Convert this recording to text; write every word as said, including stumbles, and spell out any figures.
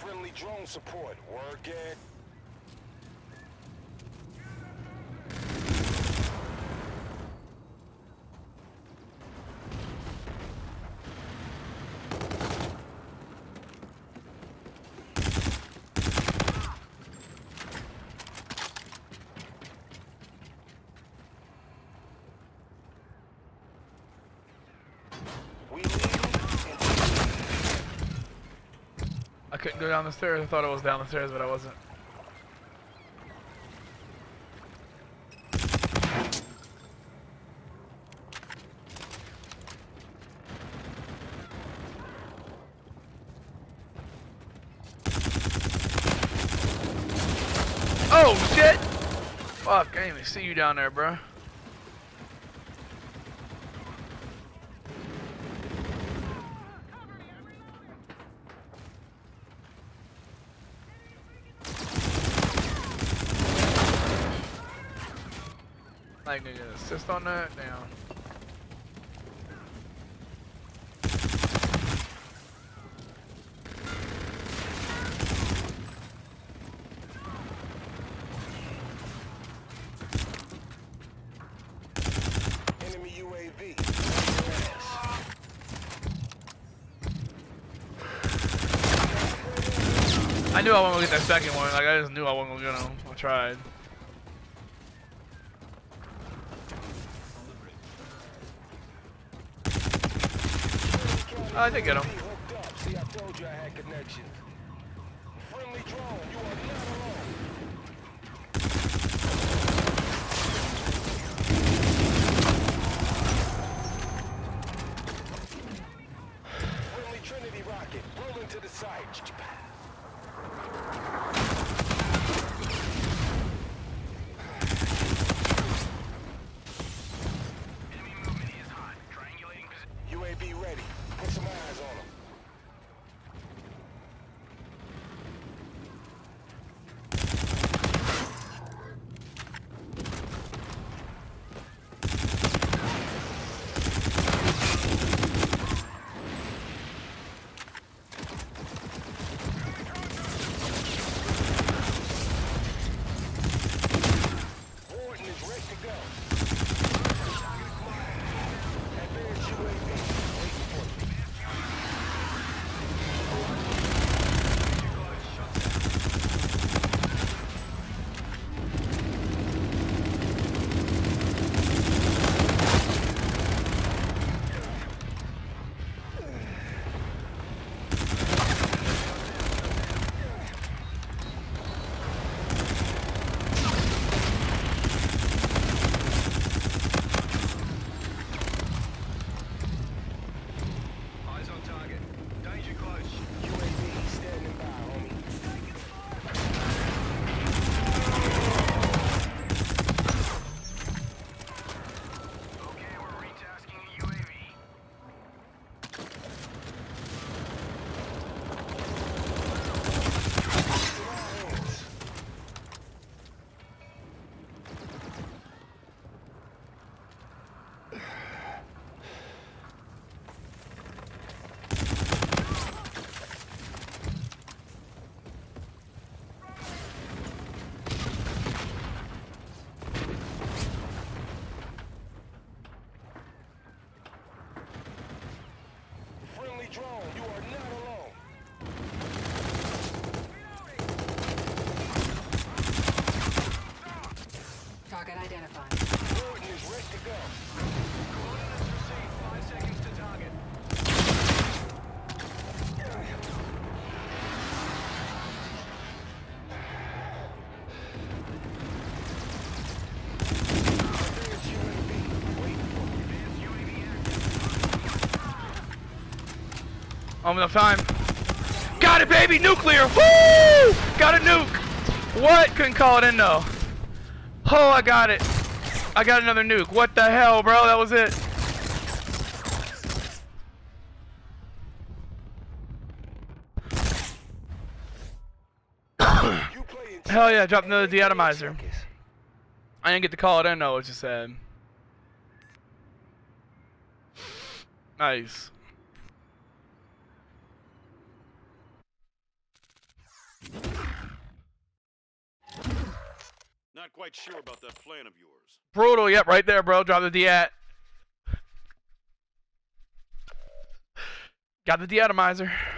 Friendly drone support. Work it. I couldn't go down the stairs. I thought it was down the stairs, but I wasn't. Oh shit! Fuck, I didn't even see you down there, bro. I can get an assist on that. Damn. Enemy U A V. I knew I wasn't gonna get that second one. Like I just knew I wasn't gonna get him. I tried. Oh, I did get him. See, I told you I had connections. Friendly drone, you are not alone. Friendly Trinity rocket, rolling to the site. Enemy movement is hot. Triangulating position. U A V ready. Put some eyes on them. Warden is ready to go. Advance U A V. Waiting for you. Eyes on target. Danger close. U A V standing by, homie. Okay, we're retasking a U A V. Friendly drone, you are not alone. Target identified. Warden is ready to go. Coordinates received. Five seconds to target. Advance U A V. Waiting for you. Advance U A V active. Almost enough time. Got it, baby! Nuclear! Woo! Got a nuke! What? Couldn't call it in though. Oh, I got it. I got another nuke. What the hell, bro? That was it. You play in Hell yeah, dropped another deatomizer. I didn't get to call it in though, what you said. Nice. not quite sure about that plan of yours. Brutal. Yep, right there, bro. Drop the D-at. Got the deatomizer.